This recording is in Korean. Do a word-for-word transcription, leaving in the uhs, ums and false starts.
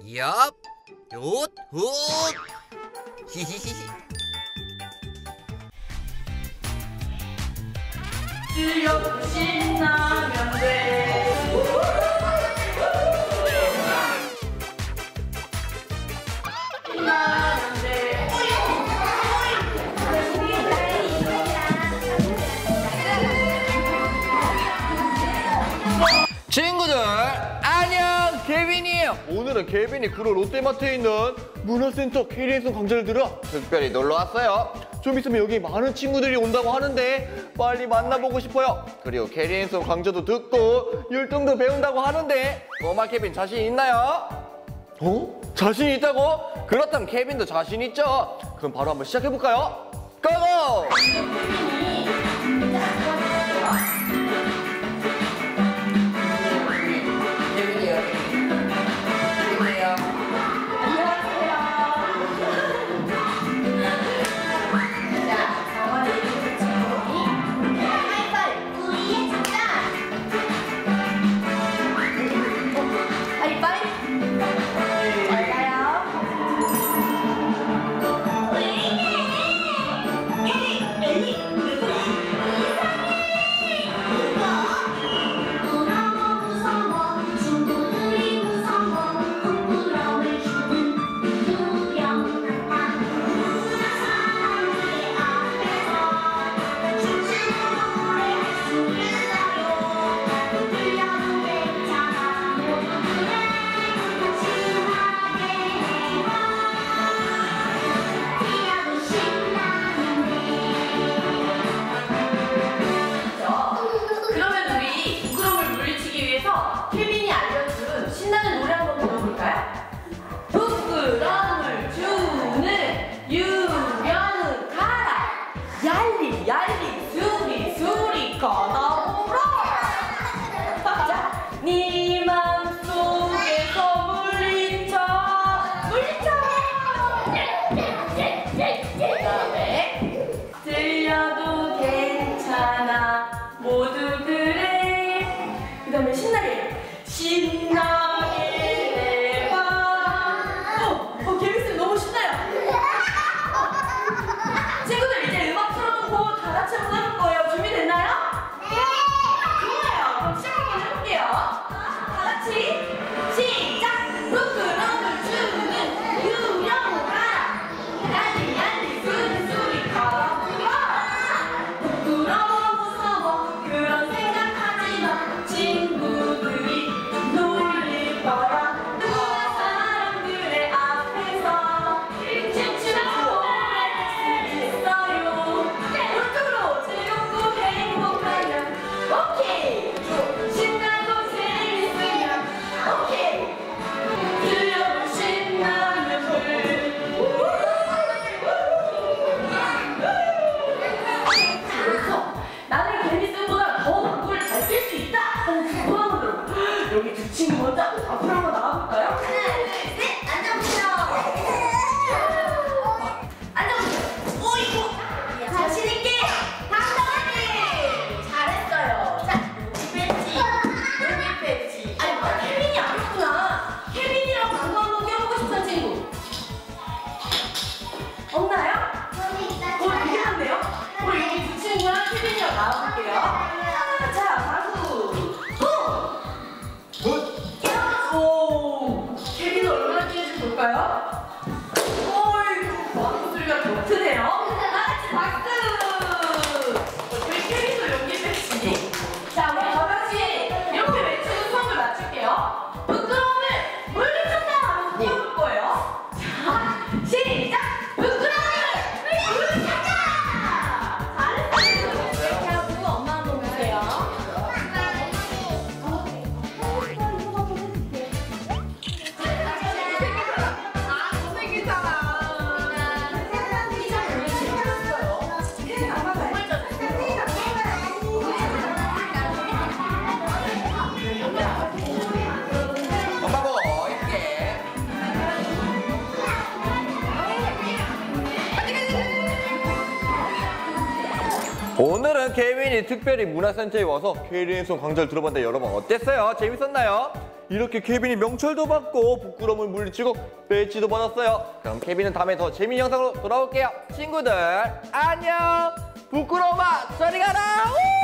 얍, 얏, 훗. 히히히히. 즐겁고 신나면 돼. 신나면 돼. 친구들 안녕, 케빈이에요. 오늘은 케빈이 구로 롯데마트에 있는 문화센터 케이리엔송 강좌를 들어 특별히 놀러 왔어요. 좀 있으면 여기 많은 친구들이 온다고 하는데 빨리 만나보고 싶어요. 그리고 케이리엔송 강좌도 듣고 율동도 배운다고 하는데 꼬마 케빈 자신 있나요? 어? 자신 있다고? 그렇다면 케빈도 자신 있죠? 그럼 바로 한번 시작해볼까요? 고고! 오늘은 케빈이 특별히 문화센터에 와서 케이리엔송 강좌를 들어봤는데 여러분 어땠어요? 재밌었나요? 이렇게 케빈이 명찰도 받고 부끄러움을 물리치고 배지도 받았어요. 그럼 케빈은 다음에 더 재미있는 영상으로 돌아올게요. 친구들 안녕. 부끄러움아 저리 가라.